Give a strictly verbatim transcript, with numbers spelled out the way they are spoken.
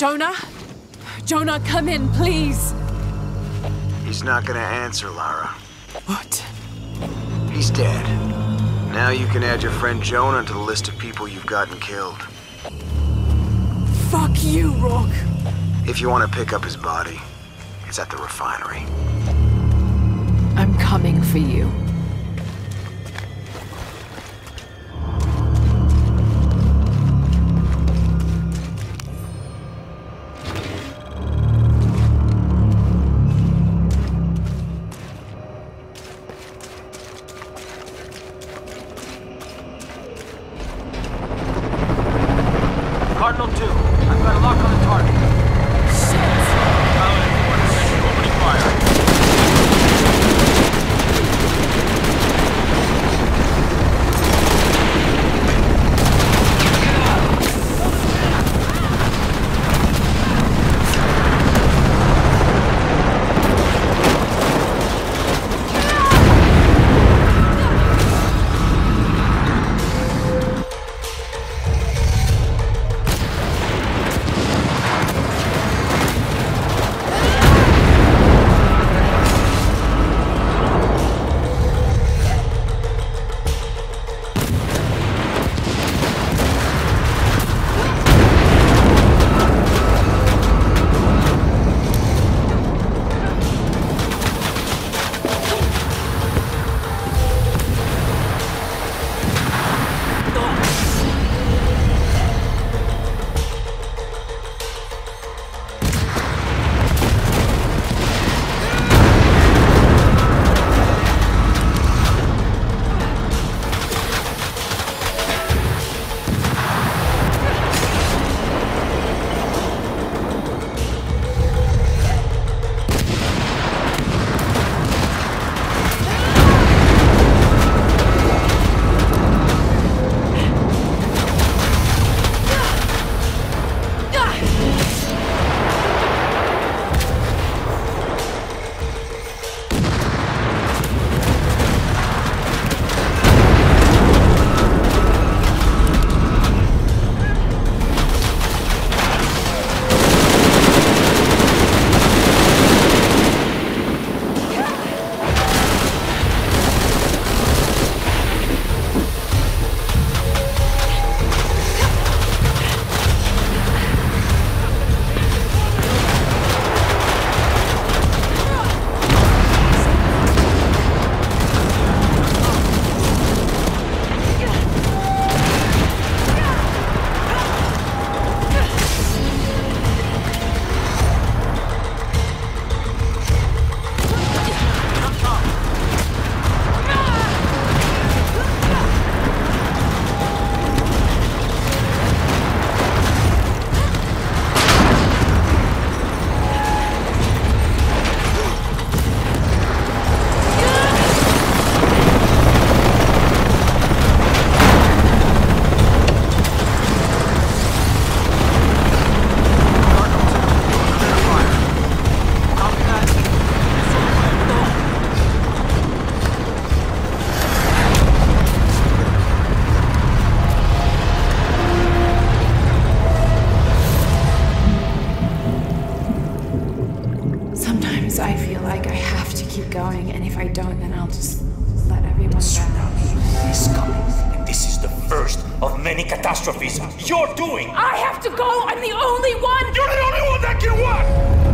Jonah? Jonah, come in, please. He's not gonna answer, Lara. What? He's dead. Now you can add your friend Jonah to the list of people you've gotten killed. Fuck you, Rourke. If you want to pick up his body, it's at the refinery. I'm coming for you. Cardinal two, I've got a lock on the target. Shit! Paladin four, position, opening fire. going, and if I don't, then I'll just let everyone down. Tsunami is coming, and this is the first of many catastrophes you're doing! I have to go! I'm the only one! You're the only one that can what?